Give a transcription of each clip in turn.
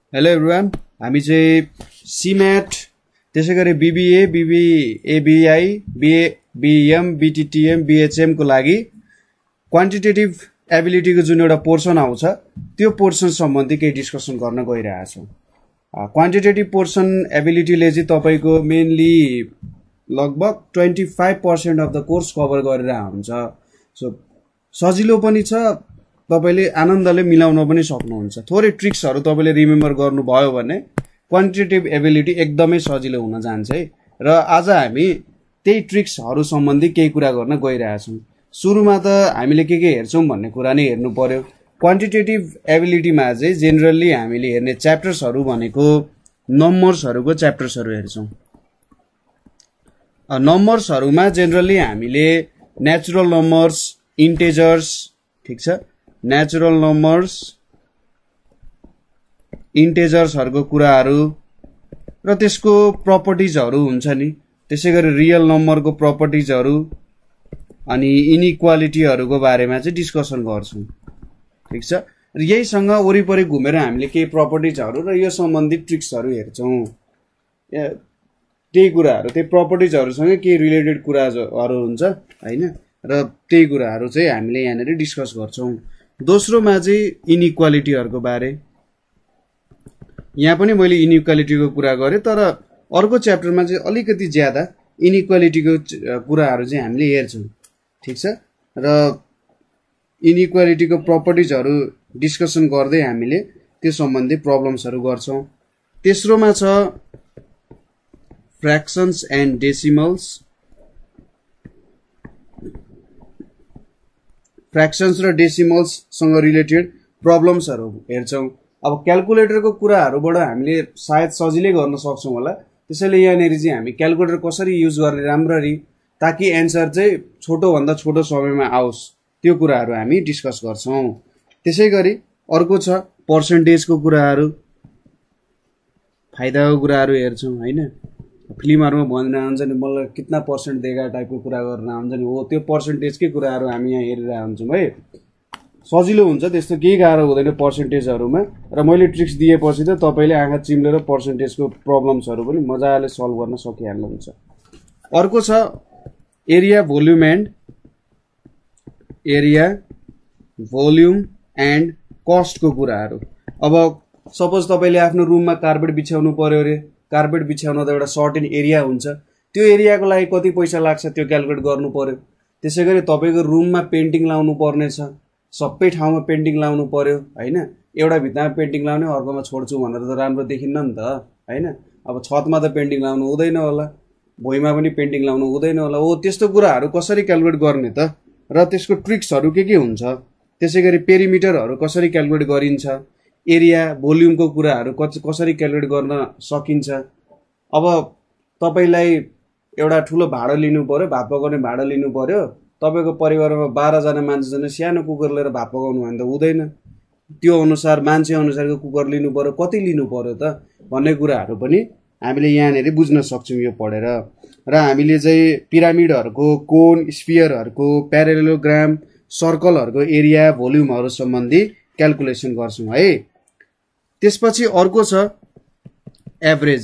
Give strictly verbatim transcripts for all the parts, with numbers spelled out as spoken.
Hello everyone, हामी चाहिँ CMAT त्यसैगरी BBA, BBA BI, BA, BM, BTTM, BHM को लागि क्वान्टिटेटिभ एबिलिटी को जुन एउटा पोर्सन आउँछ त्यो पोर्सन सम्बन्धी केही डिस्कसन गर्न गइरहेका छौं। क्वान्टिटेटिभ पोर्सन एबिलिटीले चाहिँ तपाईको मेनली लगभग पच्चीस percent of the course cover गरेर हुन्छ। सो सजिलो पनि छ, तपाईले आनन्दले मिलाउन पनि सक्नुहुन्छ। थोरै ट्रिक्सहरु तपाईले रिमेम्बर गर्नुभयो भने क्वान्टिटेटिभ एबिलिटी एकदमै सजिलो हुन जान्छ है। र आज हामी त्यही ट्रिक्सहरु सम्बन्धी केही कुरा गर्न गइरहेका छौं। सुरुमा त हामीले के के हेर्छौं भन्ने कुरा नै हेर्नु पर्यो। क्वान्टिटेटिभ एबिलिटीमा चाहिँ जेनरली हामीले हेर्ने च्याप्टर्सहरु भनेको नम्बर्सहरुको च्याप्टर्सहरु हेर्छौं। नम्बर्सहरुमा जेनरली हामीले नेचुरल नम्बर्स, इन्टिजर्स, ठीक छ, नेचुरल नम्बर्स, इन्टिजर्सहरुको कुराहरु र त्यसको प्रपर्टिजहरु हुन्छ नि, त्यसैगरी रियल नम्बरको प्रपर्टिजहरु अनि इनइक्वालिटीहरुको बारेमा चाहिँ डिस्कसन गर्छौं। ठीक छ, र यहीसँग वरिपरि घुमेर हामीले केही प्रपर्टिजहरु र यो सम्बन्धित ट्रिक्सहरु हेर्छौं। त्यही कुराहरु, त्यही प्रपर्टिजहरुसँग के रिलेटेड कुराहरु हुन्छ हैन, र त्यही कुराहरु चाहिँ हामीले यहाँनेर डिस्कस गर्छौं। दोस्रोमा चाहिँ इनइक्वालिटीहरुको बारे, यहाँ पनि मैले इनइक्वालिटीको कुरा गरे, तर अर्को च्याप्टरमा चाहिँ अलिकति ज्यादा इनइक्वालिटीको कुराहरु चाहिँ हामीले हेर्छौं। ठीक छ, र इनइक्वालिटीको प्रपर्टिजहरु डिस्कसन गर्दै हामीले त्यो सम्बन्धी प्रब्लम्सहरु गर्छौं। तेस्रोमा छ फ्र्याक्सन्स एन्ड डेसिमल्स। फ्र्याक्सन्स र डेसिमल्स सँग रिलेटेड प्रब्लम्सहरु हेर्छौं। अब क्याल्कुलेटरको कुराहरुबाट हामीले सायद सजिलै गर्न सक्छौं होला, त्यसैले यहाँनेर चाहिँ हामी क्याल्कुलेटर कसरी युज गर्ने राम्ररी ताकि एन्सर चाहिँ छोटो भन्दा छोटो समयमा आओस् त्यो कुराहरु हामी डिस्कस गर्छौं। त्यसैगरी अर्को छ पर्सेन्टेजको कुराहरु, फाइदाको कुराहरु हेर्छौं हैन। फिल्महरुमा भनिरहन्छ हुन्छ नि मलाई कितना पर्सेन्ट देगा टाइपको कुरा गर्न आउँछ नि, हो त्यो पर्सेन्टेजकै कुराहरु हामी यहाँ हेरिरहेका हुन्छौं है। सजिलो हुन्छ, त्यस्तो केही गाह्रो हुँदैन पर्सेन्टेजहरुमा। र मैले ट्रिक्स दिएपछि त तपाईले आँखा चिम्लेर पर्सेन्टेजको प्रब्लम्सहरु पनि मजाले सल्भ गर्न सकिहाल्नुहुन्छ। अर्को छ area volume and area volume and कस्टको कुराहरु। अब सपोज तपाईले आफ्नो रुममा कार्पेट बिछाउनु पर्यो रे, कार्पेट बिछाउन त एउटा सर्टेन एरिया हुन्छ, त्यो एरियाको लागि कति पैसा लाग्छ त्यो क्याल्कुलेट गर्नु पर्यो। त्यसैगरी तपाईको रुममा पेन्टिङ लाउनु पर्ने छ, सबै ठाउँमा पेन्टिङ लाउनु पर्यो हैन। एउटा भित्तामा पेन्टिङ लाउने अर्कोमा छोड्छु भनेर त राम्रो देखिन्न नि त हैन। अब छतमा त पेन्टिङ लाउनु हुँदैन होला, भुइँमा पनि पेन्टिङ लाउनु हुँदैन होला। हो त्यस्तो कुराहरु कसरी क्याल्कुलेट गर्ने त, र त्यसको ट्रिक्सहरु के के हुन्छ, त्यसैगरी पेरिमिटरहरु कसरी क्याल्कुलेट गरिन्छ, एरिया भोल्युमको कुराहरु कसरी क्याल्कुलेट गर्न सकिन्छ। अब तपाईलाई एउटा ठूलो भाडा लिनु पर्यो, भात पकाउने भाडा लिनु पर्यो, तपाईको परिवारमा बाह्र जना मान्छे छन्, सानो कुकर लिएर भात पकाउनु भने त हुँदैन। त्यो अनुसार मान्छे अनुसारको कुकर लिनु पर्यो, कति लिनु पर्यो त भन्ने कुराहरु पनि हामीले यहाँनेर बुझ्न सक्छौं यो पढेर। र हामीले चाहिँ पिरामिडहरुको, कोन, स्फियरहरुको, प्यारालेलोग्राम, सर्कलहरुको एरिया भोल्युमहरु सम्बन्धी क्याल्कुलेसन गर्छौं है। त्यसपछि अर्को छ एभरेज।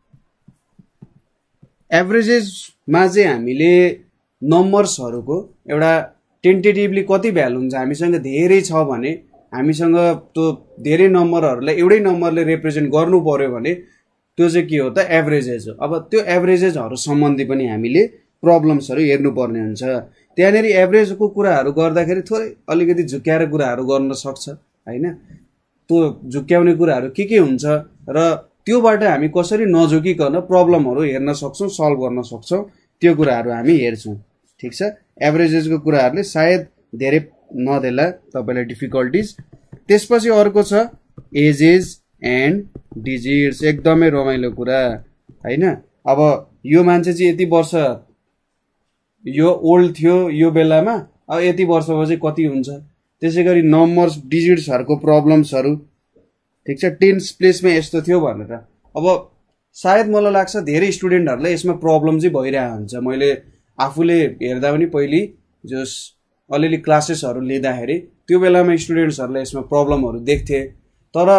एभरेजेसमा चाहिँ हामीले नम्बर्सहरुको एउटा टेन्टेटिभली कति भ्यालु हुन्छ, हामीसँग धेरै छ भने, हामीसँग त्यो धेरै नम्बरहरुलाई एउटै नम्बरले रिप्रेजेन्ट गर्नु पर्यो भने त्यो चाहिँ के हो त एभरेजेज हो। अब त्यो एभरेजेसहरु सम्बन्धी पनि हामीले प्रब्लम्सहरु हेर्नु पर्ने हुन्छ। त्यहाँनेर एभरेजको कुराहरु गर्दाखेरि थोरै अलिकति झुक्क्याएर कुराहरु गर्न सक्छ हैन। त्यो झुक्क्याउने कुराहरु के के हुन्छ र त्योबाट हामी कसरी नझुकिकन प्रब्लमहरु हेर्न सक्छौं, सल्भ गर्न सक्छौं, त्यो कुराहरु हामी हेर्छौं। ठीक छ, एभरेजेसको कुराहरुले सायद धेरै नदेला तपाईलाई डिफिकल्टिज। त्यसपछि अर्को छ एजेस एन्ड डिजिट्स, एकदमै रमाइलो कुरा हैन। अब यो मान्छे चाहिँ यति वर्ष यो ओल्ड थियो यो बेलामा, अब यति वर्षपछि कति हुन्छ। त्यसैगरी नम्बर्स, डिजिट्सहरुको प्रब्लम्सहरु, ठीक छ, टेन्स प्लेसमा यस्तो थियो भनेर। अब सायद मलाई लाग्छ धेरै स्टुडेन्टहरुलाई यसमा प्रब्लम चाहिँ भइरहेको हुन्छ। मैले आफूले हेर्दा पनि पहिले जस अलिअलि क्लासेसहरु लिँदाखेरि त्यो बेलामा स्टुडेन्ट्सहरुलाई यसमा प्रब्लमहरु देख्थे, तर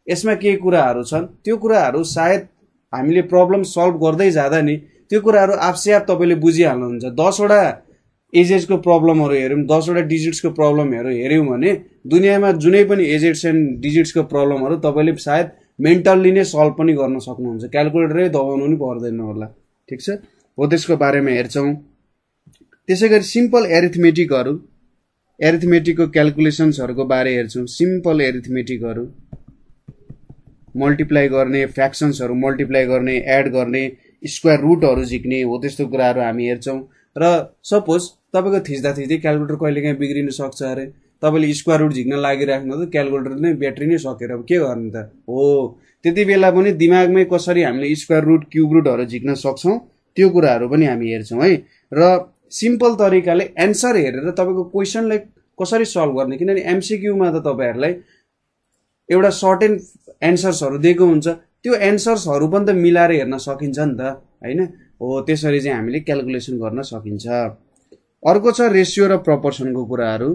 यसमा के कुराहरू छन् त्यो कुराहरू सायद हामीले प्रब्लम सल्भ गर्दै जाँदा नि त्यो कुराहरू आफसे आफ तपाईले बुझिहाल्नुहुन्छ। दस वटा एजेसको प्रब्लमहरू हेर्यौं, दस वटा डिजिट्सको प्रब्लमहरू हेर्यौं भने दुनियाँमा जुनै पनि एजेट्स एन्ड डिजिट्सको प्रब्लमहरू तपाईले सायद मेन्टल्ली नै सल्भ पनि गर्न सक्नुहुन्छ, क्याल्कुलेटरै दबाउनु पनि पर्दैन होला। ठीक छ, हो त्यसको बारेमा हेर्छौं। त्यसैगरी सिम्पल एरिथमेटिकहरू, एरिथमेटिकको क्याल्कुलेसन्सहरुको बारे हेर्छौं। सिम्पल एरिथमेटिकहरू मल्टिप्लाई गर्ने, फ्र्याक्सन्सहरु मल्टिप्लाई गर्ने, एड गर्ने, स्क्वायर रुटहरु झिक्ने, हो त्यस्तो कुराहरु हामी हेर्छौं। र सपोज तपाईको थिच्दा थिच्दै क्याल्कुलेटर कहिलेकाहीँ बिग्रिन सक्छ अरे, तपाईले स्क्वायर रुट झिक्न लागिराख्नु त क्याल्कुलेटर नै ब्याट्री नै सकेर के गर्ने त हो। त्यति बेला पनि दिमागमै कसरी हामीले स्क्वायर रुट, क्यूब रुटहरु झिक्न सक्छौं त्यो कुराहरु पनि हामी हेर्छौं है। र सिम्पल तरिकाले एन्सर हेरेर तपाईको क्वेशनलाई कसरी सल्भ गर्ने, किनभने एमसीक्यू मा त तपाईहरुलाई एउटा सर्टेन एन्सर्सहरु दिएको हुन्छ, त्यो एन्सर्सहरु पनि त मिलाएर हेर्न सकिन्छ नि त हैन। हो त्यसरी चाहिँ हामीले क्याल्कुलेसन गर्न सकिन्छ। अर्को छ रेशियो र प्रपोर्सनको कुराहरु।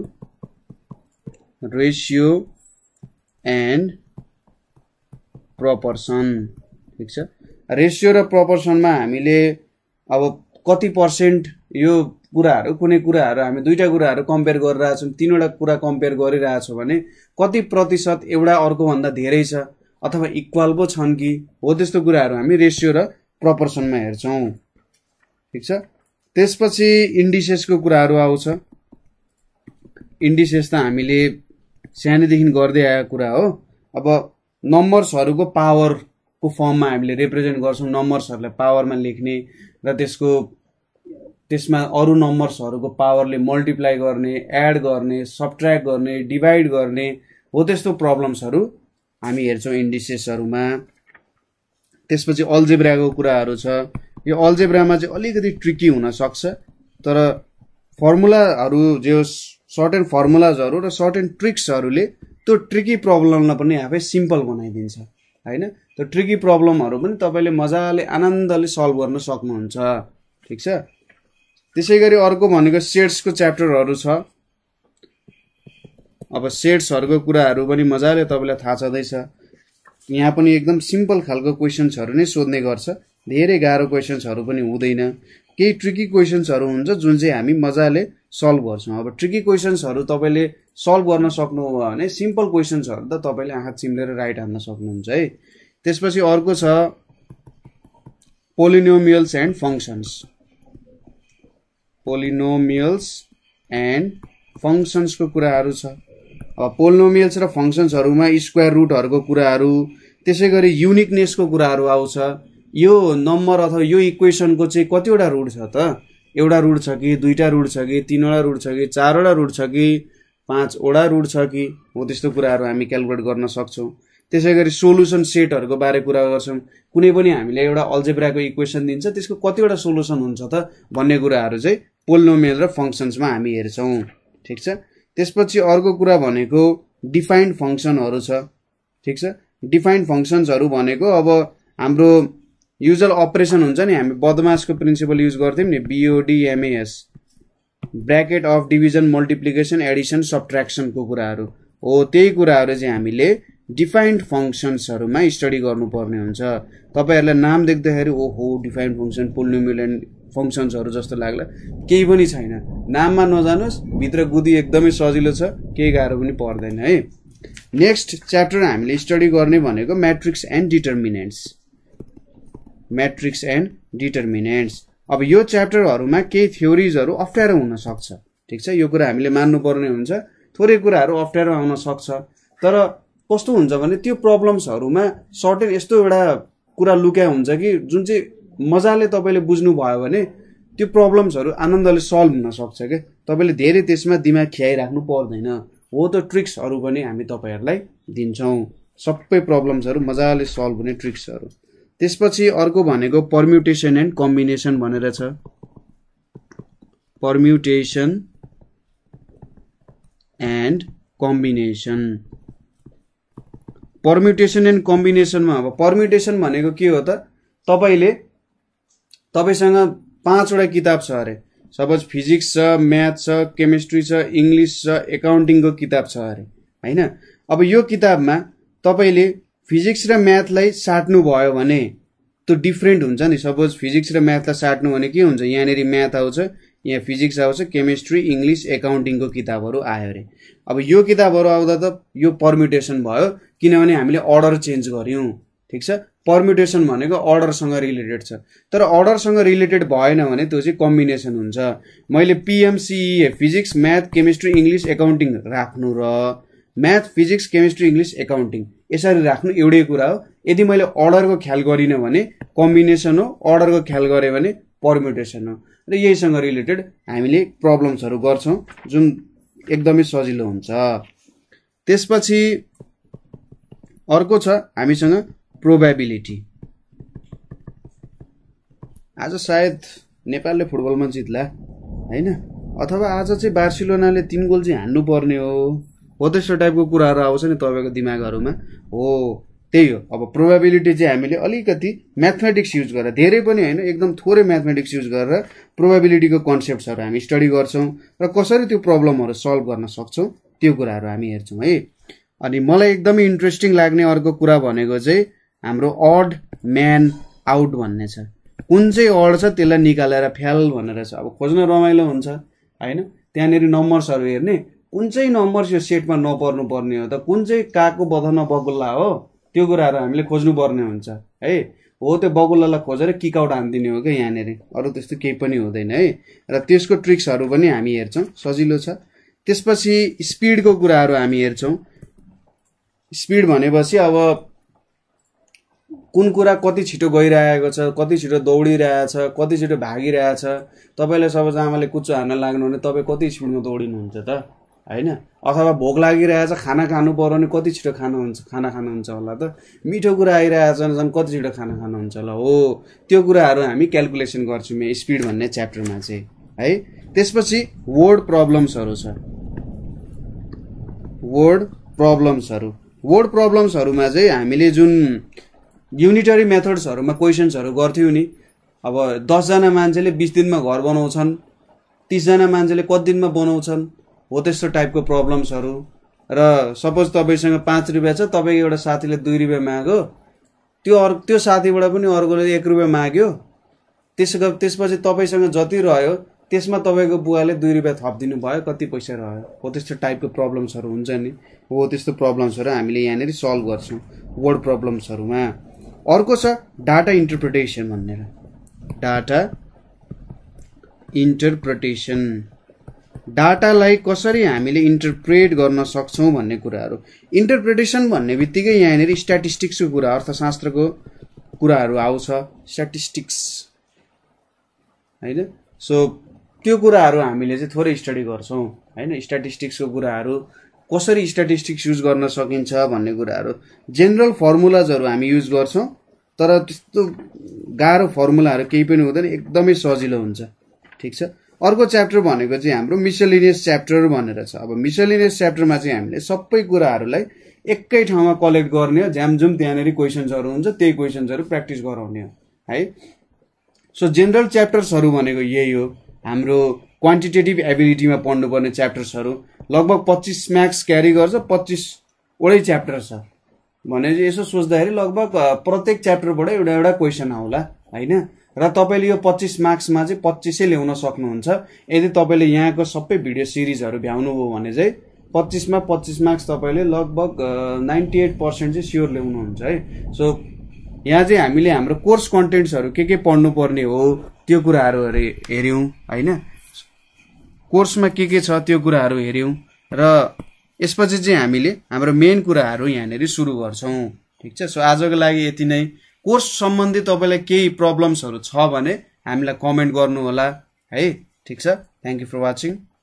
रेशियो एन्ड प्रपोर्सन, ठीक छ। रेशियो र प्रपोर्सनमा हामीले अब कति पर्सेन्ट यो कुराहरु, कुनै कुराहरु हामी दुईटा कुराहरु कम्पेयर गरिरहेका छौं, तीनवटा कुरा कम्पेयर गरिरहेका छौं भने कति प्रतिशत एउटा अर्को भन्दा धेरै छ अथवा इक्वल पो छन् कि, हो त्यस्तो कुराहरु हामी रेशियो र प्रपोर्सनमा हेर्छौं। ठीक छ। त्यसपछि इन्डिसेसको कुराहरु आउँछ। इन्डिसेस त हामीले सानैदेखि गर्दै आएको कुरा हो। अब नम्बर्सहरुको पावरको फर्ममा हामीले रिप्रेजेन्ट गर्छौं, नम्बर्सहरुलाई पावरमा लेख्ने र त्यसको त्यसमा अरु नम्बर्सहरुको पावरले मल्टिप्लाई गर्ने, एड गर्ने, सबट्र्याक्ट गर्ने, डिभाइड गर्ने, हो त्यस्तो प्रब्लम्सहरु हामी हेर्छौं इन्डिसेसहरुमा। त्यसपछि अल्जेब्राको कुराहरु छ। यो अल्जेब्रामा चाहिँ अलिकति ट्रिकी हुन सक्छ, तर फर्मुलाहरु जो सर्टेन फर्मुलाजहरु र सर्टेन ट्रिक्सहरुले त्यो ट्रिकी प्रब्लमलाई पनि आफै सिम्पल बनाइदिन्छ हैन। त्यो ट्रिकी प्रब्लमहरु पनि तपाईले मजाले आनन्दले सल्भ गर्न सक्नुहुन्छ। ठीक छ। त्यसैगरी अर्को भनेको सेट्सको च्याप्टरहरु छ। अब सेट्सहरुको कुराहरु पनि मजाले तपाईलाई थाहा छँदैछ। यहाँ पनि एकदम सिम्पल खालको क्वेशन्सहरु नै सोध्ने गर्छ, धेरै गाह्रो क्वेशन्सहरु पनि हुँदैन। केही ट्रिकी क्वेशन्सहरु हुन्छ जुन चाहिँ हामी मजाले सल्भ गर्छौं। अब ट्रिकी क्वेशन्सहरु तपाईले सल्भ गर्न सक्नुभयो भने सिम्पल क्वेशन्सहरु त तपाईले आँखा चिम्लेर राइट हान्न सक्नुहुन्छ है। त्यसपछि अर्को छ polynomials and functions. Polynomials and फंक्शन्सको कुराहरु छ। अब पोलिनोमियल्स र फंक्शन्सहरुमा स्क्वायर रुटहरुको कुराहरु, त्यसैगरी युनिकनेसको कुराहरु आउँछ। यो नम्बर अथवा यो इक्वेशनको चाहिँ कतिवटा रुट छ त, एउटा रुट छ कि, दुईटा रुट छ कि, तीनवटा रुट छ कि, चारवटा रुट छ कि, पाँचवटा रुट छ कि, हो त्यस्तो कुराहरु हामी क्याल्कुलेट गर्न सक्छौं। त्यसैगरी सोलुसन सेटहरुको बारे कुरा गर्छौं। कुनै पनि हामीले एउटा अल्जेब्राको इक्वेशन दिन्छ, त्यसको कतिवटा सोलुसन हुन्छ त भन्ने कुराहरु चाहिँ पोलिनोमियल र फंक्शन्समा हामी हेर्छौं। ठीक छ। त्यसपछि अर्को कुरा भनेको डिफाइन्ड फंक्शनहरु छ। ठीक छ। डिफाइन्ड फंक्शन्सहरु भनेको अब हाम्रो युजुअल अपरेसन हुन्छ नि, हामी बदमासको प्रिन्सिपल युज गर्थ्यौं नि, BODMAS, bracket of division, multiplication, addition, सबट्र्याक्सनको कुराहरु हो। त्यही कुराहरु चाहिँ हामीले डिफाइन्ड फंक्शन्सहरुमा स्टडी गर्नुपर्ने हुन्छ। तपाईहरुलाई नाम देख्दाखेरि ओहो डिफाइन्ड फंक्शन, पोलिनोमियल एन्ड फंक्शन्सहरु जस्तो लाग्ला, केही पनि छैन। नाममा नजानुस्, भित्र गुदी एकदमै सजिलो छ, केही गाह्रो पनि पर्दैन है। नेक्स्ट च्याप्टर हामीले स्टडी गर्ने भनेको matrix and determinants. Matrix and determinants. अब यो च्याप्टरहरुमा केही थ्योरीजहरु अप्ठ्यारो हुन सक्छ। ठीक छ। यो कुरा हामीले मान्नु पर्ने हुन्छ। थोरै कुराहरु अप्ठ्यारो आउन सक्छ, तर कस्तो हुन्छ भने त्यो प्रब्लम्सहरुमा सर्टेन यस्तो एउटा कुरा लुक्या हुन्छ कि जुन चाहिँ मजाले तपाईले बुझ्नु भयो भने त्यो प्रब्लम्सहरु आनन्दले सल्भ हुन सक्छ के, तपाईले धेरै त्यसमा दिमाग खियाइराख्नु पर्दैन। हो त ट्रिक्सहरु पनि हामी तपाईहरुलाई दिन्छौं, सबै प्रब्लम्सहरु मजाले सल्भ हुने ट्रिक्सहरु। त्यसपछि अर्को भनेको परम्युटेसन एन्ड कम्बिनेसन भनेर छ। Permutation and combination. Permutation and कम्बिनेसनमा अब परम्युटेसन भनेको के हो त, तपाईले तपाईसँग पाँचवटा किताब छ अरे, सपोज फिजिक्स छ, म्याथ छ, केमिस्ट्री छ, इंग्लिश छ, एकाउन्टिङको किताब छ अरे हैन। अब यो किताबमा तपाईले फिजिक्स र म्याथलाई साट्नु भयो भने त्यो डिफरेन्ट हुन्छ नि। सपोज फिजिक्स र म्याथलाई साट्नु भने के हुन्छ, यहाँनिर म्याथ आउँछ, यहाँ फिजिक्स आउँछ, केमिस्ट्री, इङ्ग्लिस, एकाउन्टिङको किताबहरू आयो अरे। अब यो किताबहरू आउँदा त यो पर्म्युटेसन भयो, किनभने हामीले अर्डर चेन्ज गर्यौं। ठीक छ, पर्म्युटेसन भनेको अर्डरसँग रिलेटेड छ। तर अर्डरसँग रिलेटेड भएन भने त्यो चाहिँ कम्बिनेसन हुन्छ। मैले PMCA physics, math, chemistry, English, accounting राख्नु र math, physics, chemistry, English, accounting यसरी राख्नु एउटै कुरा हो। यदि मैले अर्डरको ख्याल गरिनँ भने कम्बिनेसन हो, अर्डरको ख्याल गरेँ भने पर्म्युटेसन हो। र यहीसँग रिलेटेड हामीले प्रब्लम्सहरू गर्छौं जुन एकदमै सजिलो हुन्छ। त्यसपछि अर्को छ हामीसँग प्रोबेबिलिटी। आज सायद नेपालले फुटबलमा जित्ला हैन, अथवा आज चाहिँ बार्सिलोनाले तीन गोल चाहिँ हान्नु पर्ने हो हो त्यस्तो टाइपको कुराहरू आउँछ नि तपाईको दिमागहरुमा। हो त्यही हो। अब प्रोबेबिलिटी चाहिँ हामीले अलिकति म्याथमेटिक्स युज गरेर, धेरै पनि हैन, एकदम थोरै म्याथमेटिक्स युज गरेर प्रोबेबिलिटीको कन्सेप्ट्सहरु हामी स्टडी गर्छौं र कसरी त्यो प्रब्लमहरु सल्भ गर्न सक्छौं त्यो कुराहरु हामी हेर्छौं है। अनि मलाई एकदमै इन्ट्रेस्टिङ लाग्ने अर्को कुरा भनेको चाहिँ हाम्रो अड म्यान आउट भन्ने छ। कुन चाहिँ अड छ त्यसलाई निकालेर फ्याल भनेर छ। अब खोज्न रमाइलो हुन्छ हैन, त्यहाँनेरि नम्बर्सहरु हेर्ने, कुन चाहिँ नम्बर्स यो सेटमा नपर्नु पर्ने हो त, कुन चाहिँ काको बधन बगुल्ला हो, त्यो कुराहरु हामीले खोज्नु पर्ने हुन्छ है। हो त्यो बगुल्लालाई खोजेर किक आउट हान्दिने हो के यहाँनेरि, अरु त्यस्तो केही पनि हुँदैन है। र त्यसको ट्रिक्सहरु पनि हामी हेर्छौं, सजिलो छ। त्यसपछि स्पिडको कुराहरु हामी हेर्छौं। स्पिड भनेपछि अब कुन कुरा कति छिटो गइरहेको छ, कति छिटो दौडिरहेछ, कति छिटो भागिरहेछ। तपाईलाई सपोज आमाले कुच्चो हान्न लाग्नु भने तपाई कति स्पिडमा दौडिनुहुन्छ त हैन। अथवा भोक लागिरहेछ, खाना खानु पर्यो भने कति छिटो खानुहुन्छ खाना खानुहुन्छ होला त। मिठो कुरा आइरहेछ भने झन् कति छिटो खाना खानुहुन्छ होला। हो त्यो कुराहरु हामी क्याल्कुलेसन गर्छौं यो स्पिड भन्ने च्याप्टरमा चाहिँ है। त्यसपछि वर्ड प्रब्लम्सहरु छ। वर्ड प्रब्लम्सहरु वर्ड प्रब्लम्सहरुमा चाहिँ हामीले जुन युनिटरी मेथड्सहरुमा क्वेशन्सहरु गर्थ्यौ नि, अब दस जना मान्छेले बीस दिनमा घर बनाउँछन्, तीस जना मान्छेले कति दिनमा बनाउँछन्, हो त्यस्तो टाइपको प्रब्लम्सहरु। र सपोज तपाईसँग पाँच रुपैयाँ छ, तपाईको एउटा साथीले दुई रुपैयाँ माग्यो, त्यो अर त्यो साथीबाट पनि अर्कोले एक रुपैयाँ माग्यो, त्यसको त्यसपछि तपाईसँग जति रह्यो त्यसमा तपाईको बुवाले दुई रुपैयाँ थपिदिनु भयो, कति पैसा रह्यो। हो त्यस्तो टाइपको प्रब्लम्सहरु हुन्छ नि। हो त्यस्तो प्रब्लम्सहरु हामीले यहाँनेरि सल्भ गर्छौं वर्ड प्रब्लम्सहरुमा। अर्को छ डाटा इन्टरप्रिटेसन भनेर। डाटा इन्टरप्रिटेसन, डाटालाई कसरी हामीले इन्टरप्रेट गर्न सक्छौं भन्ने कुराहरु। इन्टरप्रिटेसन भन्ने बित्तिकै यहाँनेरि स्ट्याटिस्टिक्सको कुरा, अर्थशास्त्रको कुराहरु आउँछ, स्ट्याटिस्टिक्स हैन। सो त्यो कुराहरु हामीले चाहिँ थोरै स्टडी गर्छौं हैन। स्ट्याटिस्टिक्सको कुराहरु, कसरी स्ट्याटिस्टिक्स युज गर्न सकिन्छ भन्ने कुराहरु। जेनरल फर्मुलाजहरु हामी युज गर्छौं, तर त्यस्तो गाह्रो फर्मुलाहरु केही पनि हुँदैन, एकदमै सजिलो हुन्छ। ठीक छ। अर्को च्याप्टर भनेको चाहिँ हाम्रो मिसलेनियस च्याप्टर भनेर छ। अब मिसलेनियस च्याप्टरमा चाहिँ हामीले सबै कुराहरुलाई एकै ठाउँमा कलेक्ट गर्ने हो, ज्यामजुम त्यहाँनेरि क्वेशन्सहरु हुन्छ, त्यही क्वेशन्सहरु प्र्याक्टिस गराउने हो है। सो जेनरल च्याप्टर्सहरु भनेको यही हो। हाम्रो क्वान्टिटेटिभ एबिलिटीमा पढ्नुपर्ने च्याप्टर्सहरु लगभग पच्चीस मार्क्स क्यारी गर्छ, पच्चीस वटै च्याप्टर छ भने यसो सोच्दाखेरि लगभग प्रत्येक च्याप्टरबाट एउटा एउटा क्वेशन आउला हैन। र तपाईले यो पच्चीस मार्क्समा चाहिँ पच्चीसै ल्याउन सक्नुहुन्छ यदि तपाईले यहाँको सबै भिडियो सिरिजहरु भ्याउनु भयो भने चाहिँ पच्चीस मा पच्चीस मार्क्स तपाईले लगभग अठानब्बे पर्सेन्ट चाहिँ स्योर ल्याउनुहुन्छ है। सो यहाँ चाहिँ हामीले हाम्रो कोर्स कन्टेन्ट्सहरु के के पढ्नु पर्ने हो त्यो कुराहरु हेर्यौं हैन। कोर्समा के के छ त्यो कुराहरु हेर्यौं र यसपछि चाहिँ हामीले हाम्रो मेन कुराहरु यहाँनेरि सुरु गर्छौं। ठीक छ। सो आजको लागि यति नै। कोर्स सम्बन्धी तपाईलाई केही प्रब्लम्सहरु छ भने हामीलाई कमेन्ट गर्नु होला है। ठीक छ। Thank you for watching.